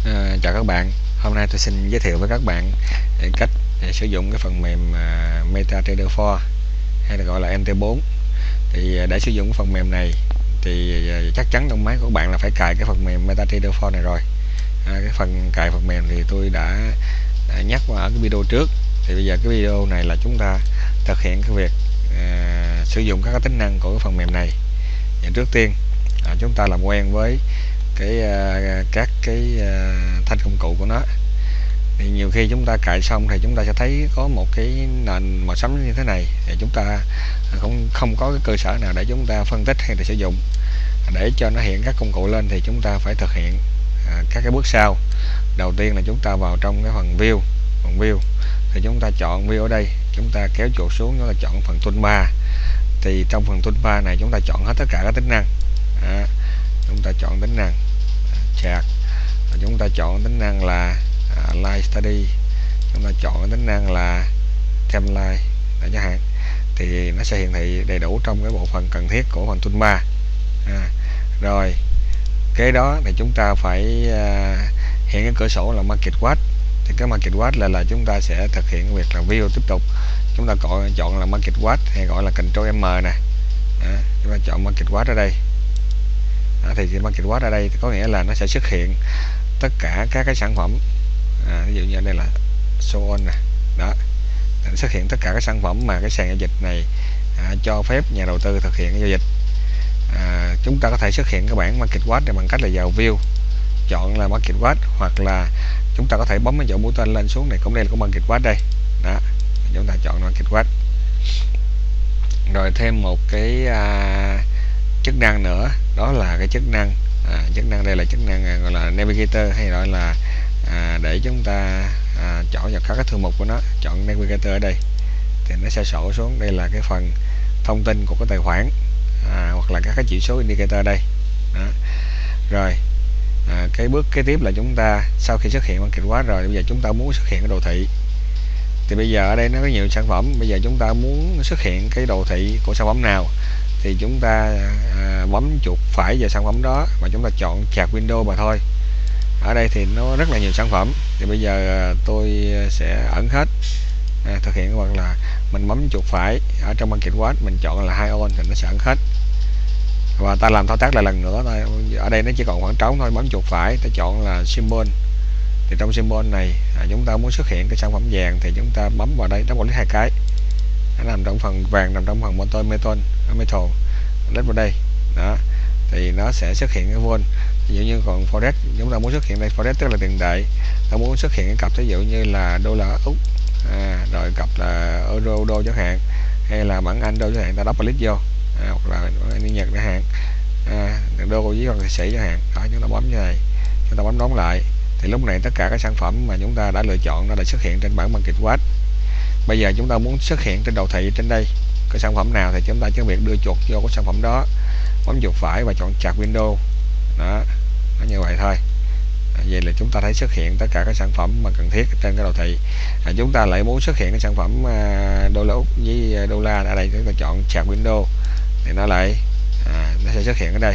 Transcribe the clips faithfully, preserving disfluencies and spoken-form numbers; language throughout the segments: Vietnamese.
À, chào các bạn. Hôm nay tôi xin giới thiệu với các bạn cách để sử dụng cái phần mềm à, MetaTrader bốn hay là gọi là em tê bốn. Thì à, để sử dụng cái phần mềm này thì à, chắc chắn trong máy của bạn là phải cài cái phần mềm MetaTrader bốn này rồi. À, cái phần cài phần mềm thì tôi đã, đã nhắc qua ở cái video trước. Thì bây giờ cái video này là chúng ta thực hiện cái việc à, sử dụng các cái tính năng của cái phần mềm này. Và trước tiên à, chúng ta làm quen với cái uh, các cái uh, thanh công cụ của nó. Thì nhiều khi chúng ta cài xong thì chúng ta sẽ thấy có một cái nền màu xám như thế này, thì chúng ta không không có cái cơ sở nào để chúng ta phân tích hay để sử dụng. Để cho nó hiện các công cụ lên thì chúng ta phải thực hiện uh, các cái bước sau. Đầu tiên là chúng ta vào trong cái phần view phần view thì chúng ta chọn view. Ở đây chúng ta kéo chuột xuống, chúng ta chọn phần toolbar. Thì trong phần toolbar này chúng ta chọn hết tất cả các tính năng. À, chúng ta chọn tính năng chart, chúng ta chọn tính năng là à, Live Study, chúng ta chọn tính năng là Timeline chẳng hạn, thì nó sẽ hiển thị đầy đủ trong cái bộ phận cần thiết của phần toolbar. À, rồi kế đó thì chúng ta phải à, hiện cái cửa sổ là Market Watch. Thì cái Market Watch là là chúng ta sẽ thực hiện việc là view tiếp tục. Chúng ta chọn chọn là Market Watch hay gọi là Control M nè. À, chúng ta chọn Market Watch ở đây. À, thì Market Watch ở đây thì có nghĩa là nó sẽ xuất hiện tất cả các cái sản phẩm. À, ví dụ như đây là show on nè, đó, nó xuất hiện tất cả các sản phẩm mà cái sàn giao dịch này à, cho phép nhà đầu tư thực hiện giao dịch. À, chúng ta có thể xuất hiện cái bảng Market Watch này bằng cách là vào view, chọn là Market Watch, hoặc là chúng ta có thể bấm cái chỗ mũi tên lên xuống này, cũng đây là có Market Watch đây, đó, chúng ta chọn Market Watch. Rồi thêm một cái à, chức năng nữa, đó là cái chức năng à, chức năng đây là chức năng gọi là Navigator, hay gọi là à, để chúng ta à, chọn vào các cái thư mục của nó. Chọn Navigator ở đây thì nó sẽ sổ xuống, đây là cái phần thông tin của cái tài khoản, à, hoặc là các cái chỉ số indicator đây. Đó. Rồi à, cái bước kế tiếp là chúng ta sau khi xuất hiện Market Watch rồi, bây giờ chúng ta muốn xuất hiện cái đồ thị. Thì bây giờ ở đây nó có nhiều sản phẩm, bây giờ chúng ta muốn xuất hiện cái đồ thị của sản phẩm nào thì chúng ta à, bấm chuột phải vào sản phẩm đó và chúng ta chọn chart window mà thôi. Ở đây thì nó rất là nhiều sản phẩm, thì bây giờ tôi sẽ ẩn hết. À, thực hiện hoặc là mình bấm chuột phải ở trong Market Watch, mình chọn là high on thì nó sẽ ẩn hết. Và ta làm thao tác lại lần nữa thôi. Ở đây nó chỉ còn khoảng trống thôi, bấm chuột phải, ta chọn là symbol. Thì trong symbol này à, chúng ta muốn xuất hiện cái sản phẩm vàng thì chúng ta bấm vào đây, double click hai cái, nó nằm trong phần vàng, nằm trong phần motor metal metal, đến vào đây đó thì nó sẽ xuất hiện cái vol. Ví dụ như còn forex, chúng ta muốn xuất hiện đây forex tức là tiền tệ, ta muốn xuất hiện cái cặp ví dụ như là đô la Úc, à, rồi cặp là euro đô chẳng hạn, hay là bảng Anh đô chẳng hạn, ta double click vô, à, hoặc là đi Nhật chẳng hạn, à, đô với hoặc là sĩ chẳng hạn, đó, chúng ta bấm như này, chúng ta bấm đóng lại thì lúc này tất cả các sản phẩm mà chúng ta đã lựa chọn nó đã xuất hiện trên bảng Market Watch. Bây giờ chúng ta muốn xuất hiện trên đồ thị trên đây cái sản phẩm nào thì chúng ta chỉ việc đưa chuột vô cái sản phẩm đó, bấm chuột phải và chọn chart window, đó, nó như vậy thôi. À, vậy là chúng ta thấy xuất hiện tất cả các sản phẩm mà cần thiết trên cái đồ thị. À, chúng ta lại muốn xuất hiện cái sản phẩm à, đô la Úc với đô la, ở đây chúng ta chọn chart window thì nó lại à, nó sẽ xuất hiện ở đây.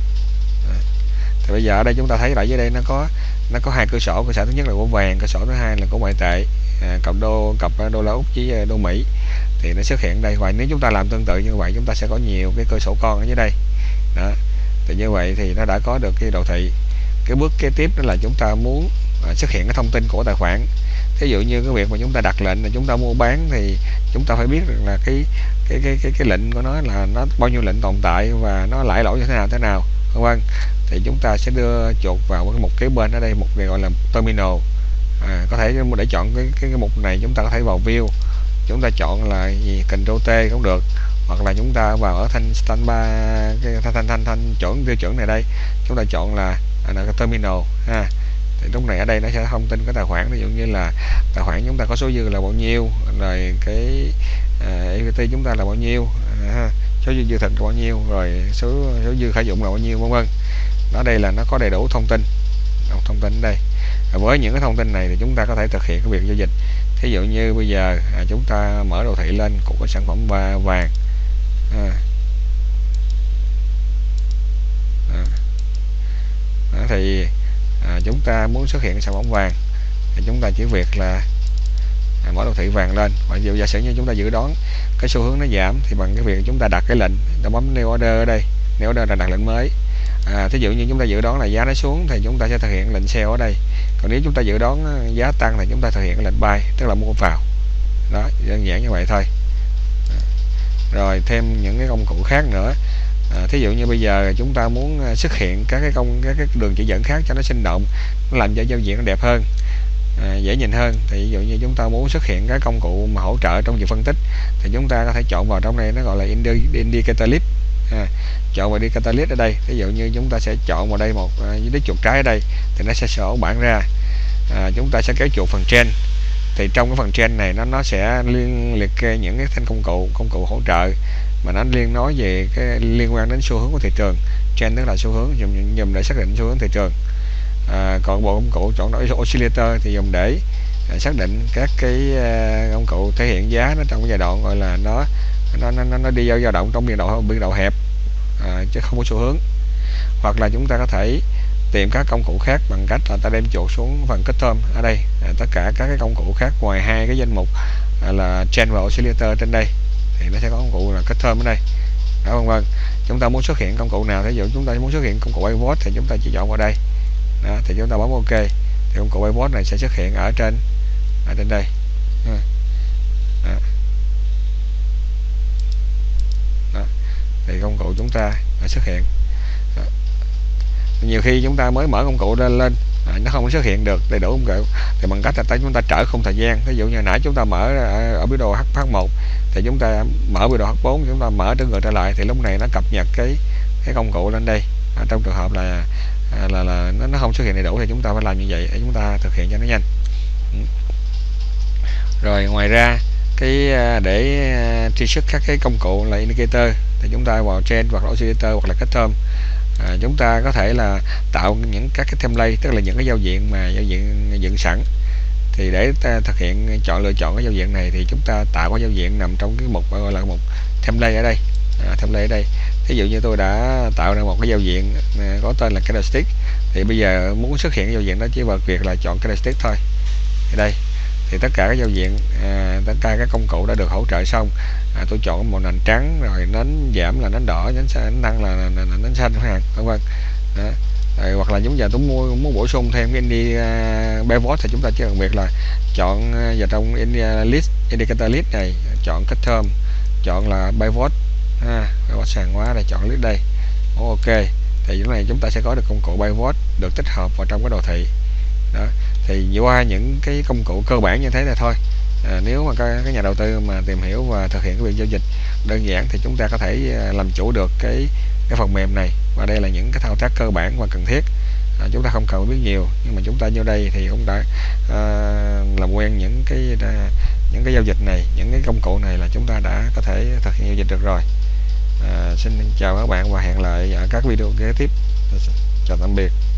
À, thì bây giờ ở đây chúng ta thấy lại dưới đây nó có nó có hai cửa sổ. Cửa sổ thứ nhất là của vàng, cửa sổ thứ hai là của ngoại tệ, à, cặp đô cặp đô la Úc với đô Mỹ thì nó xuất hiện đây. Và nếu chúng ta làm tương tự như vậy, chúng ta sẽ có nhiều cái cửa sổ con ở dưới đây. Đó, thì như vậy thì nó đã có được cái đồ thị. Cái bước kế tiếp đó là chúng ta muốn à, xuất hiện cái thông tin của tài khoản. Ví dụ như cái việc mà chúng ta đặt lệnh là chúng ta mua bán thì chúng ta phải biết được là cái cái cái cái cái lệnh của nó là nó bao nhiêu lệnh tồn tại và nó lãi lỗ như thế nào thế nào vân vân. Thì chúng ta sẽ đưa chuột vào cái mục kế bên ở đây, một cái gọi là terminal. À, có thể để chọn cái, cái cái mục này chúng ta có thể vào view, chúng ta chọn là gì Control T cũng được, hoặc là chúng ta vào ở thanh standby cái thanh thanh thanh, thanh chuẩn tiêu chuẩn này đây, chúng ta chọn là, là cái terminal ha. Thì lúc này ở đây nó sẽ thông tin cái tài khoản, ví dụ như là tài khoản chúng ta có số dư là bao nhiêu, rồi cái uh, e vê tê chúng ta là bao nhiêu, uh, số dư dư thực là bao nhiêu, rồi số số dư khởi dụng là bao nhiêu vân vân. Đó, đây là nó có đầy đủ thông tin thông tin ở đây. Và với những cái thông tin này thì chúng ta có thể thực hiện cái việc giao dịch. Thí dụ như bây giờ à, chúng ta mở đồ thị lên của cái sản phẩm vàng, à. À. Đó, thì à, chúng ta muốn xuất hiện sản phẩm vàng thì chúng ta chỉ việc là à, mở đồ thị vàng lên. Và ví dụ giả sử như chúng ta dự đoán cái xu hướng nó giảm thì bằng cái việc chúng ta đặt cái lệnh, ta bấm new order ở đây, new order là đặt lệnh mới. À, thí dụ như chúng ta dự đoán là giá nó xuống thì chúng ta sẽ thực hiện lệnh sell ở đây, còn nếu chúng ta dự đoán giá tăng thì chúng ta thực hiện lệnh buy, tức là mua vào. Đó, đơn giản như vậy thôi. Rồi thêm những cái công cụ khác nữa. À, thí dụ như bây giờ chúng ta muốn xuất hiện các cái công các cái đường chỉ dẫn khác cho nó sinh động, nó làm cho giao diện nó đẹp hơn, à, dễ nhìn hơn. Thì ví dụ như chúng ta muốn xuất hiện cái công cụ mà hỗ trợ trong việc phân tích thì chúng ta có thể chọn vào trong này, nó gọi là indi indicator list. À, chọn vào indicator list ở đây. Ví dụ như chúng ta sẽ chọn vào đây một với đích chuột trái ở đây thì nó sẽ sổ bảng ra. À, chúng ta sẽ kéo chuột phần trên thì trong cái phần trên này nó nó sẽ liên liệt kê những cái thanh công cụ công cụ hỗ trợ mà nó liên nói về cái liên quan đến xu hướng của thị trường. Trend tức là xu hướng, dùng dùng để xác định xu hướng thị trường. À, còn bộ công cụ chọn đổi oscillator thì dùng để à, xác định các cái à, công cụ thể hiện giá nó trong cái giai đoạn gọi là nó nó nó, nó đi vào dao động trong biên độ biên độ hẹp, à, chứ không có xu hướng. Hoặc là chúng ta có thể tìm các công cụ khác bằng cách là ta đem chuột xuống phần kết thơm ở đây. À, tất cả các cái công cụ khác ngoài hai cái danh mục à, là trend và oscillator trên đây thì nó sẽ có công cụ là kết thơm ở đây. Đó, vân vân. Chúng ta muốn xuất hiện công cụ nào, ví dụ chúng ta muốn xuất hiện công cụ pivot thì chúng ta chỉ chọn vào đây. Đó, thì chúng ta bấm OK thì công cụ pivot này sẽ xuất hiện ở trên ở trên đây. Đó. Đó. Thì công cụ chúng ta đã xuất hiện. Đó. Nhiều khi chúng ta mới mở công cụ lên lên à, nó không xuất hiện được đầy đủ công cụ thì bằng cách là chúng ta trở khung thời gian. Ví dụ như nãy chúng ta mở ở, ở biểu đồ H một thì chúng ta mở biểu đồ H bốn, chúng ta mở trở ngược trở lại thì lúc này nó cập nhật cái cái công cụ lên đây. À, trong trường hợp là à, là là nó, nó không xuất hiện đầy đủ thì chúng ta phải làm như vậy để chúng ta thực hiện cho nó nhanh. Ừ. Rồi ngoài ra cái để truy xuất các cái công cụ là indicator thì chúng ta vào trend hoặc là oscillator hoặc là custom. À, chúng ta có thể là tạo những các cái template, tức là những cái giao diện mà giao diện dựng sẵn. Thì để ta thực hiện chọn lựa chọn cái giao diện này thì chúng ta tạo cái giao diện nằm trong cái mục gọi là một template ở đây. À, template ở đây. Ví dụ như tôi đã tạo ra một cái giao diện có tên là candlestick thì bây giờ muốn xuất hiện cái giao diện đó chỉ vào việc là chọn candlestick thôi. Ở đây thì tất cả các giao diện à, tất cả các công cụ đã được hỗ trợ xong. À, tôi chọn màu nền trắng, rồi nến giảm là nến đỏ, nến nến tăng là, là, là, là nến xanh chẳng hạn, vân vân. Rồi, hoặc là chúng giờ tôi mua muốn bổ sung thêm cái indi uh, pivot thì chúng ta chỉ cần việc là chọn uh, vào trong indi, list indicator list này, chọn custom, chọn là pivot, ha, pivot sàn hóa đây, chọn list đây. OK thì lúc này chúng ta sẽ có được công cụ pivot được tích hợp vào trong cái đồ thị. Đó, thì qua những cái công cụ cơ bản như thế này thôi. À, nếu mà các, các nhà đầu tư mà tìm hiểu và thực hiện cái việc giao dịch đơn giản thì chúng ta có thể làm chủ được cái cái phần mềm này. Và đây là những cái thao tác cơ bản và cần thiết. À, chúng ta không cần biết nhiều, nhưng mà chúng ta vô đây thì cũng đã à, làm quen những cái à, những cái giao dịch này, những cái công cụ này là chúng ta đã có thể thực hiện giao dịch được rồi. À, xin chào các bạn và hẹn lại ở các video kế tiếp. Chào tạm biệt.